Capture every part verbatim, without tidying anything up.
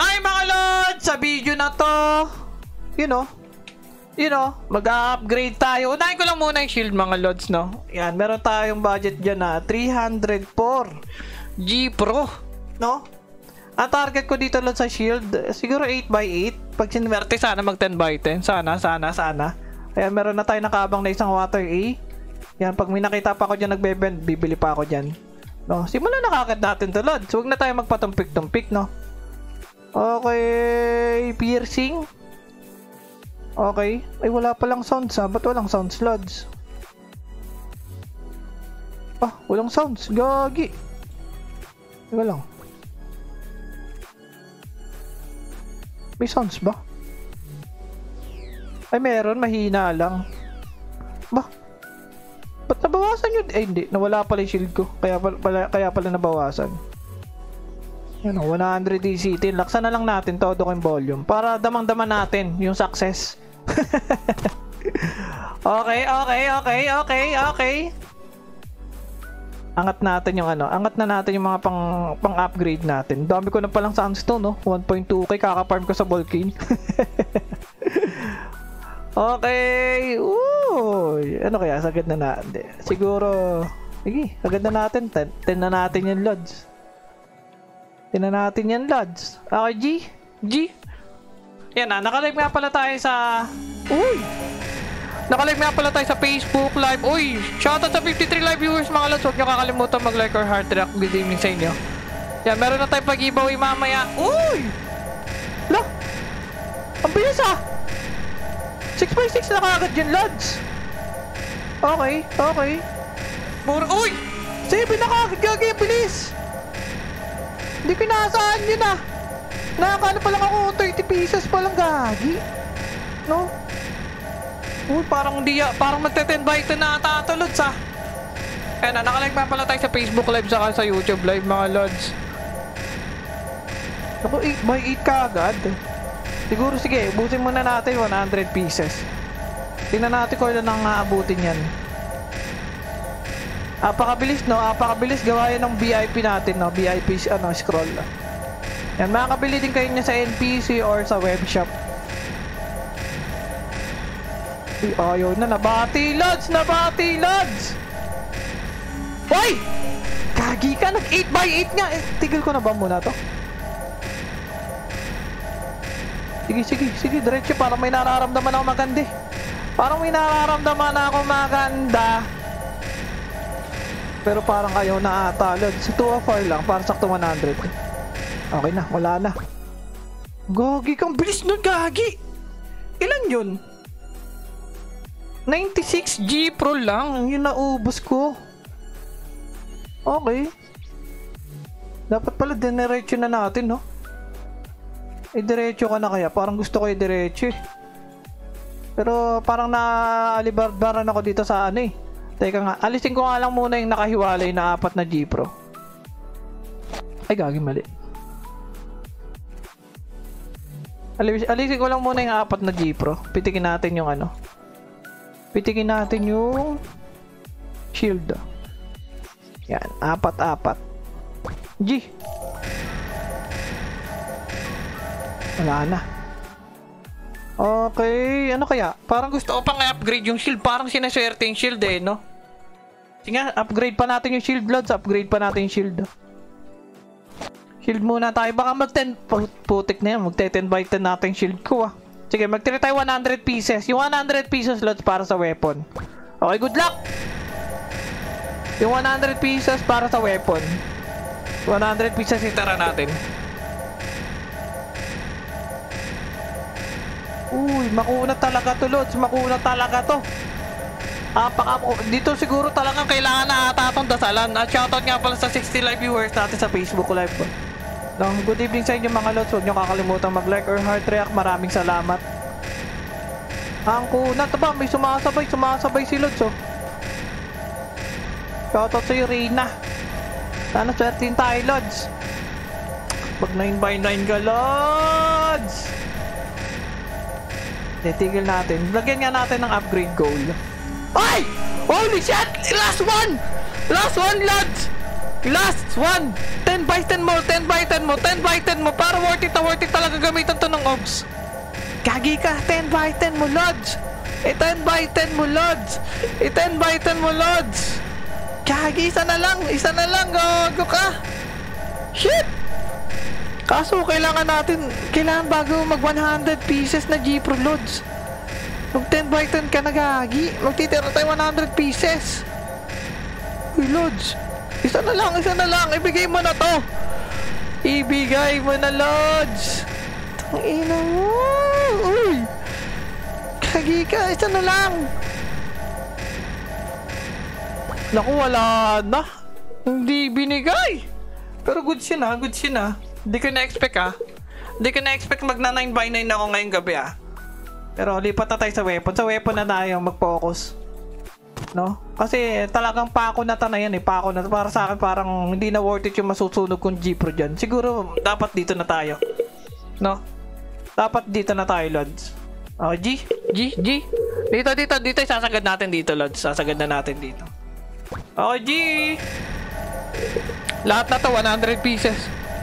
Hi mga lods! Sa video na to, you know, you know, mag-upgrade tayo. Unahin ko lang muna yung shield mga lods, no? Yan, meron tayong budget dyan na three hundred four G Pro, no? Ang target ko dito lods sa shield, siguro eight by eight. Pag sinwerte, sana mag ten by ten. Sana, sana, sana. Ayan, meron na tayo nakabang na isang water A. Yan, pag may nakita pa ako dyan nagbebend, bibili pa ako dyan. No? Simulan na kakad natin to lods. Huwag na tayo magpatumpik-tumpik, no? Okay, piercing. Okay. Ay, wala palang sounds ha. Ba't walang sounds, lods? Ah, walang sounds. Gagi. Teka lang. May sounds ba? Ay, meron. Mahina lang. Ba? Ba't nabawasan yun? Eh, hindi. Nawala pala yung shield ko. Kaya pala, kaya pala nabawasan. Yan o, one hundred D C T. Laksan na lang natin todo yung volume para damang-daman natin yung success. Okay, okay, okay, okay, okay. Angat natin yung ano, angat na natin yung mga pang, pang upgrade natin. Dami ko na palang sandstone, no? one point two K, kaka-farm ko sa Volcane. Okay. Uy, ano kaya, sagad na natin. Siguro, sige, sagad na natin. ten na natin yung lods. Tinan natin yan, lads. Okay, G. G. Yan na, nakalive nga pala tayo sa... Uy! Nakalive nga pala tayo sa Facebook Live. Uy! Shoutout sa fifty-three live viewers mga lads. Huwag nyo kakalimutan mag-like or heart react. Good evening sa inyo. Yan, meron na tayong pag-giveaway mamaya. Uy! Lah! Ang bilis ah! six by six na kagad yun, lads. Okay, okay. Mura... Uy! seven na kagad, gagi, bilis! Hindi ko inaasahan yun ah. Nakakano pa lang ako thirty pieces pa lang, gagi. No? Uy, parang hindi ya, parang magte-ten by ten na ata ito, lods ah. Ayan na, nakalike pa pala tayo sa Facebook Live saka sa YouTube Live mga lods. Ako, eight by eight ka agad. Siguro, sige, ubusin muna natin one hundred pieces. Tingnan natin kung ilan ang aabutin yan. Apakabilis, no? Apakabilis gawa yan ng V I P natin, no? V I P, ano, scroll. Yan, makakabili din kayo niya sa N P C or sa web shop. Uy, ayaw na. Nabati, lods! Nabati, lods! Uy! Kagi ka, nag eight by eight nga. Eh, tigil ko na ba muna to? Sige, sige, sige, diretso. Parang may nararamdaman ako maganda. Parang may nararamdaman ako maganda. Pero parang ayaw na ata, lods. two oh four lang, para sakto one hundred. Okay na, wala na. Gagi, kang bilis nun, gagi. Ilan yun? ninety-six G Pro lang, yun naubos ko. Okay. Dapat pala dinerecho na natin, no? Eh, diretso ka na kaya. Parang gusto ko i-diretso eh. Pero parang naalibarbaran ako dito sa ano eh. Teka nga, alisin ko nga lang muna yung nakahiwalay na apat na G Pro. Ay, gagi, mali. Alis alisin ko lang muna yung apat na G Pro. Pitikin natin yung ano. Pitikin natin yung shield. Yan, apat-apat. G. Wala na. Okay, ano kaya? Parang gusto ko pang i-upgrade yung shield. Parang sinaswerte yung shield eh, no? Sige nga, upgrade pa natin yung shield, lods. Upgrade pa natin yung shield. Shield muna tayo. Baka mag ten... Putik na yan. Mag ten by ten natin shield ko ah. Sige, mag-try tayo one hundred pieces. Yung one hundred pieces, lods, para sa weapon. Okay, good luck! Yung one hundred pieces para sa weapon. one hundred pieces itara natin. Uy, makunat talaga to, lods. Makunat talaga to. Apaka, dito siguro talagang kailangan na ata itong dasalan. At shoutout nga pala sa sixty live viewers natin sa Facebook Live. Long, good evening sa inyo mga lods. Huwag nyo kakalimutan mag-like or heart react. Maraming salamat. Ang kunat ba? May sumasabay. Sumasabay si lods, oh. Shoutout sa iyo, Reyna. Sana swertin tayo, lods. Pag nine by nine ka, lods. Titigil natin. Lagyan nga natin ng upgrade goal. Ay! Holy shit! Last one! Last one, lads! Last one! ten ten by ten mo, ten by ten mo, ten by ten mo. Para worth it na worth it talaga gamitan to ng Ogs. Gagi ka, ten by ten mo, Lods. E ten by ten mo, Lods. E ten by ten mo, Lods. Gagi, isa na lang, isa na lang, gago ka. Shit! Kaso kailangan natin, kailangan bago mag one hundred pieces na G Pro, Lods. Mag ten by ten ka na, gagi. Magtitira tayo one hundred pieces. Uy, Lods. Isa na lang, isa na lang. Ibigay mo na to. Ibigay mo na, Lods. Tangina mo. Uy. Kagi ka, isa na lang. Naku, wala na. Hindi binigay. Pero good siya na, good siya na. Hindi ko na-expect ah. Hindi ko na-expect mag na nine by nine ako ngayong gabi ah. Pero lipat na tayo sa weapon. Sa weapon na tayo mag-focus. No? Kasi talagang pako na ta na yan eh. Pako na. Para sa akin parang hindi na worth it yung masusunog kong G Pro dyan. Siguro dapat dito na tayo. No? Dapat dito na tayo, Lods. Oh, G? G? G? Dito, dito, dito. Sasagad natin dito, Lods. Sasagad na natin dito. Oh, G! Lahat na to, one hundred pieces.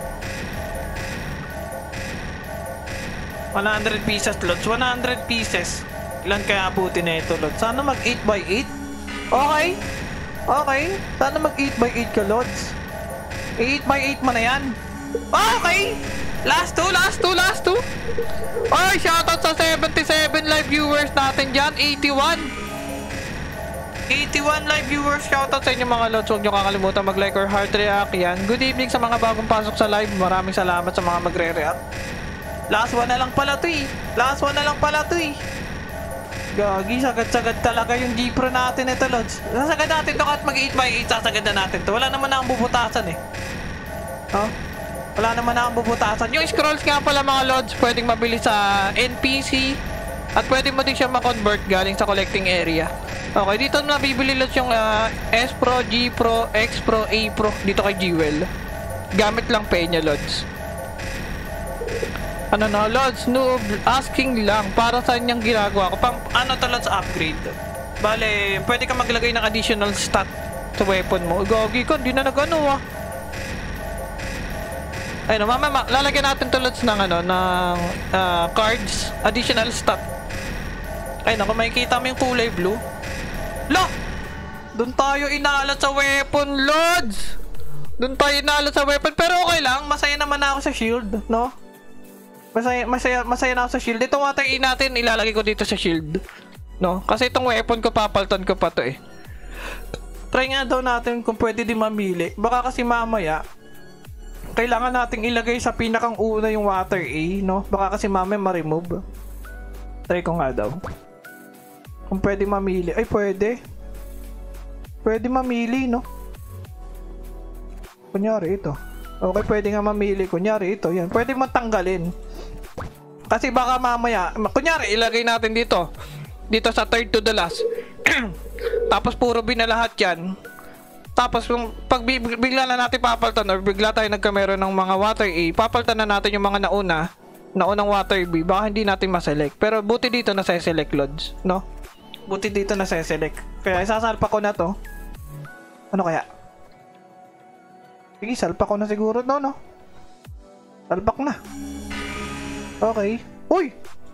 one hundred pieces, Lods. one hundred pieces. Ilan kaya abutin na ito, Lods? Sana mag eight by eight? Okay. Okay. Sana mag eight by eight ka, Lods. eight by eight mo na yan. Okay. Last two, last two, last two. Ay, shoutout sa seventy-seven live viewers natin dyan. eighty-one. eighty-one live viewers. Shoutout sa inyo mga Lods. Huwag nyo kakalimutan mag-like or heart react yan. Good evening sa mga bagong pasok sa live. Maraming salamat sa mga magre-react. Last one na lang pala to eh. Last one na lang pala to eh. Gagi, sagad-sagad talaga yung G Pro natin ito, Lods. Sasagad natin to at mag eight by eight. Sasagad na natin to. Wala naman na akong bubutasan eh. Oh? Wala naman na akong bubutasan. Yung scrolls nga pala mga Lods, pwedeng mabili sa N P C. At pwede mo din siya ma-convert galing sa collecting area. Okay, dito na bibili Lods yung uh, S Pro, G Pro, X Pro, A Pro. Dito kay Jewel. Gamit lang pay niya, Lods. Ano na, Lods, noob, asking lang para saan niyang ginagawa ko. Pang, ano to, Lods, upgrade. Bale, pwede ka maglagay ng additional stat sa weapon mo. Gagi ka, hindi na nag-ano ah. Ayun, mama, lalagyan natin to, Lods, ng ano, ng uh, cards, additional stat. Ayun, kung makikita mo yung kulay blue. Lo! Doon tayo inalat sa weapon, Lods! Doon tayo inalat sa weapon, pero okay lang, masaya naman ako sa shield, no? Masaya, masaya, masaya na ako sa shield. Itong water E natin, ilalagay ko dito sa shield. No? Kasi itong weapon ko, papaltan ko pa to eh. Try nga daw natin kung pwede din mamili. Baka kasi mamaya, kailangan nating ilagay sa pinakang una yung water A, no? Baka kasi mamaya ma-remove. Try ko nga daw. Kung pwede mamili. Ay, pwede. Pwede mamili, no? Kunyari ito. Okay, pwede nga mamili. Kunyari ito, yan. Pwede mo tanggalin. Kasi baka mamaya, kunyari, ilagay natin dito. Dito sa third to the last. Tapos puro B na lahat yan. Tapos pag bigla na natin papaltan or bigla tayo nagkamero ng mga water A, papaltan na natin yung mga nauna, naunang water B. Baka hindi natin maselect. Pero buti dito na select, Lods, no? Buti dito na select. Kaya isasalpa ko na to. Ano kaya? Sige, salpa ko na siguro no, no? Salpak na. Okay. Uy!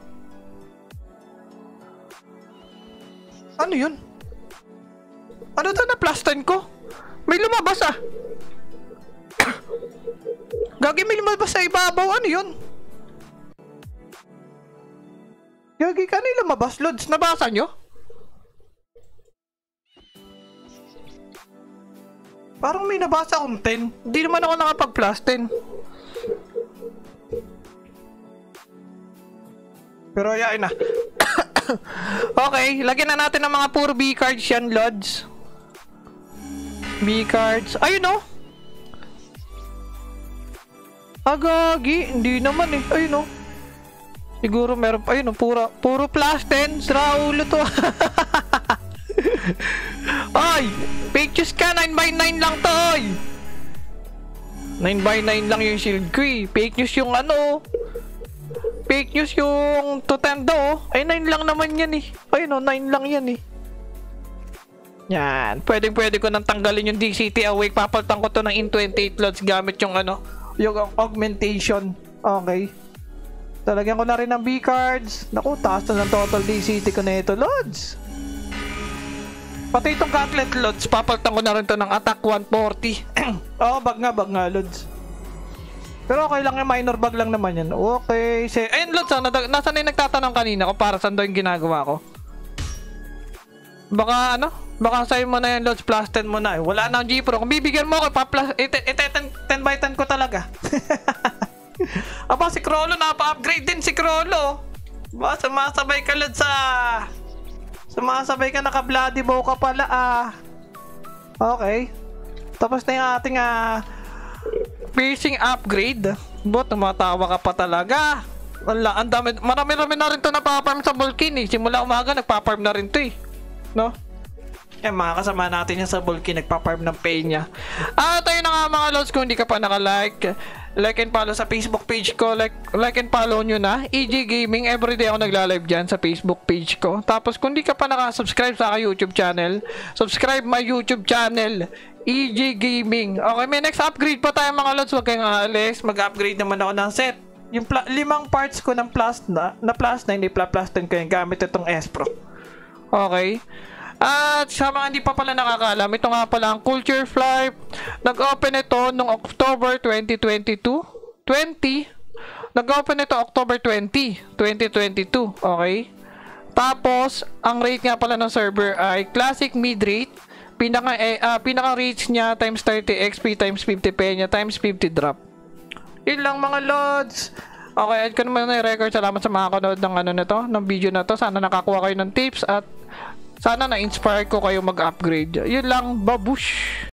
Ano yun? Ano to na plastan ko? May lumabas ah! Gagi, may lumabas sa ibabaw. Ano yun? Gagi, kanina lumabas, Lods. Nabasa nyo? Parang may nabasa akong ten. Hindi naman ako nakapag-plus ten. Pero ayain na. Okay, lagyan na natin ng mga puro B cards yan, Lods. B cards. Ayun o. Agagi. Hindi naman eh. Ayun o. Siguro meron. Ayun o. Puro, puro plus ten. Raulo to. Ay! Pictures ka. nine by nine lang to. Oy. nine by nine lang yung shield ko eh. Fake news yung ano. Fake news yung Totendo oh. Ay nine lang naman yan eh. Ayun oh, nine lang yan eh. Yan. Pwedeng pwede ko nang tanggalin yung D C T Awake. Papalitan ko to ng in twenty-eight loads gamit yung ano, yung augmentation. Okay. Talagyan ko na rin ng B-cards. Naku, taas na ng total D C T ko na ito, loads. Pati itong Gauntlet loads, papalitan ko na rin to ng attack one forty. Oo, oh, bag nga, bag nga, loads. Pero okay lang yung minor bag lang naman yan. Okay. Say, ayun, loads, ah, nasa na yung nagtatanong kanina ko para saan daw yung ginagawa ko. Baka ano? Baka sa'yo mo na yan, Lods, plus ten mo na. Eh. Wala na ang G-Pro. Kung bibigyan mo ako, ite ten by ten ko talaga. Aba, si Crollo, napa-upgrade din si Crollo. Ba, sumasabay ka, Lods, sa... Sumasabay ka, naka-bloody bow ka pala, ah. Okay. Tapos na yung ating, ah... piercing upgrade. Bo, tumatawa ka pa talaga. Wala, ang dami. Marami-rami na rin to napaparm sa Vulcan, eh. Simula umaga, nagpaparm na rin to, eh. No? Eh, mga kasama natin yan sa Vulcan, nagpa-farm ng pay niya. Ah, tayo na nga mga lods, kung hindi ka pa naka-like, like and follow sa Facebook page ko, like, like and follow nyo na, E G Gaming, everyday ako nagla-live dyan sa Facebook page ko. Tapos, kung hindi ka pa naka-subscribe sa aking YouTube channel, subscribe my YouTube channel, E G Gaming. Okay, may next upgrade pa tayo mga lods, huwag kayong aalis, mag-upgrade naman ako ng set. Yung limang parts ko ng plus na, na plus na, hindi plus ten ko yung gamit itong S-Pro. Okay. At sa mga hindi pa pala nakakaalam, ito nga pala ang Culture Fly. Nag-open ito noong October twenty twenty-two. twenty. Nag-open ito October twentieth, twenty twenty-two. Okay. Tapos, ang rate nga pala ng server ay Classic Mid Rate. Pinaka, eh, uh, pinaka rates niya times thirty X P times fifty Penya times fifty drop. Yun lang mga lods. Okay, add ko naman na yung record. Salamat sa mga kanood ng ano na to, ng video na to. Sana nakakuha kayo ng tips at sana na-inspire ko kayo mag-upgrade. Yun lang, babush!